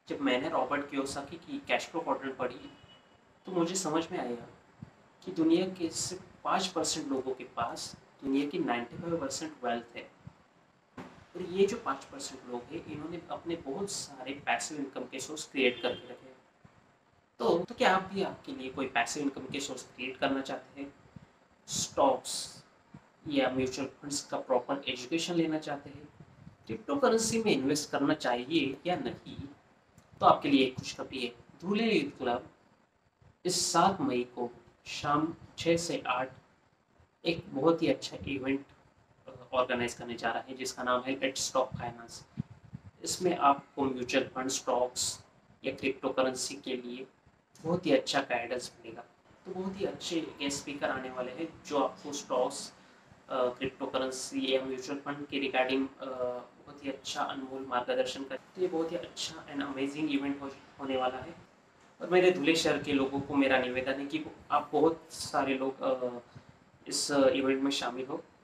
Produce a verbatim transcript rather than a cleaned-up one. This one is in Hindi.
जब मैंने रॉबर्ट कियोसाकी की कैश फ्लो क्वाड्रेंट पढ़ी तो मुझे समझ में आया कि दुनिया के सिर्फ पाँच परसेंट लोगों के पास दुनिया की पचानवे परसेंट वेल्थ है। और ये जो पाँच परसेंट लोग हैं इन्होंने अपने बहुत सारे पैसिव इनकम के सोर्स क्रिएट करके रखे हैं। तो तो क्या आप भी आपके लिए कोई पैसिव इनकम के सोर्स क्रिएट करना चाहते हैं, स्टॉक्स या म्यूचुअल फंड्स का प्रॉपर एजुकेशन लेना चाहते हैं, क्रिप्टो करेंसी में इन्वेस्ट करना चाहिए या नहीं, तो आपके लिए एक खुशखबरी है। धूले यूथ क्लब इस सात मई को शाम छः से आठ एक बहुत ही अच्छा इवेंट ऑर्गेनाइज करने जा रहा है जिसका नाम है लेट्स स्टॉक फाइनेंस। इसमें आपको म्यूचुअल फंड, स्टॉक्स या क्रिप्टो करेंसी के लिए बहुत ही अच्छा गाइडेंस मिलेगा। तो बहुत ही अच्छे गेस्ट स्पीकर आने वाले हैं जो आपको स्टॉक्स, क्रिप्टो करेंसी या म्यूचुअल फंड के रिगार्डिंग बहुत ही अच्छा अनमोल मार्गदर्शन कर। तो ये बहुत ही अच्छा एंड अमेजिंग इवेंट हो, होने वाला है। और मेरे धुले शहर के लोगों को मेरा निवेदन है कि आप बहुत सारे लोग इस इवेंट में शामिल हो।